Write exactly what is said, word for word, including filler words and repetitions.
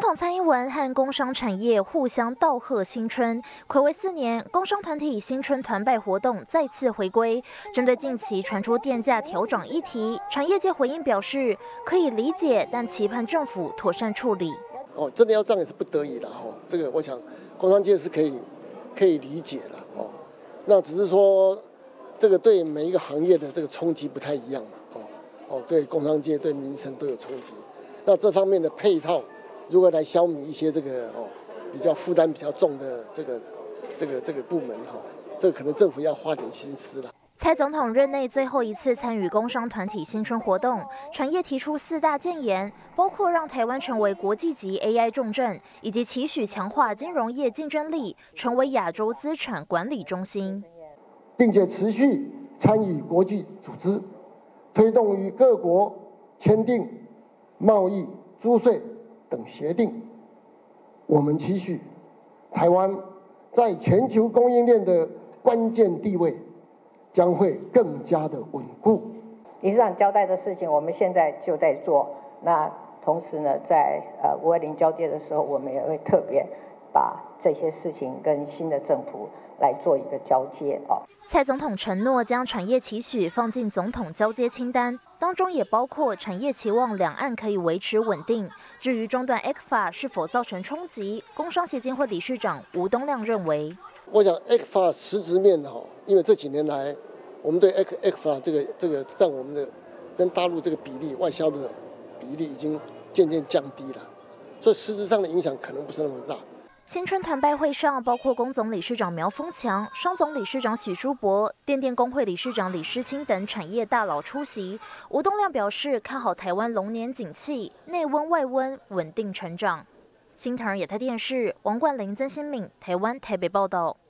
统蔡英文和工商产业互相道贺新春，睽违四年，工商团体新春团拜活动再次回归。针对近期传出电价调涨议题，产业界回应表示可以理解，但期盼政府妥善处理。 哦，真的要涨也是不得已的哦。这个我想工商界是可以可以理解的哦。那只是说这个对每一个行业的这个冲击不太一样嘛。哦哦，对工商界对民生都有冲击。那这方面的配套。 如何来消弭一些这个哦比较负担比较重的这个这个这个部门哈、哦，这个可能政府要花点心思了。 蔡总统任内最后一次参与工商团体新春活动，产业提出四大建言，包括让台湾成为国际级 A I 重镇，以及期许强化金融业竞争力，成为亚洲资产管理中心， 并且持续参与国际组织，推动与各国签订贸易、租税。 等协定，我们期许台湾在全球供应链的关键地位将会更加的稳固。 理事长交代的事情，我们现在就在做。那同时呢，在呃五二零交接的时候，我们也会特别把这些事情跟新的政府来做一个交接哦。 蔡总统承诺将产业期许放进总统交接清单。 当中也包括产业期望两岸可以维持稳定。至于中断 E C F A 是否造成冲击，工商协进会理事长吴东亮认为， 我想 E C F A 实质面哈，因为这几年来，我们对 E C F A 这个这个占我们的跟大陆这个比例外销的比例已经渐渐降低了，所以实质上的影响可能不是那么大。 新春团拜会上，包括工总理事长苗丰强、商总理事长许书博、电电工会理事长李诗清等产业大佬出席。吴东亮表示，看好台湾龙年景气，内温外温稳定成长。新唐人亚太电视王冠霖、曾新敏，台湾台北报道。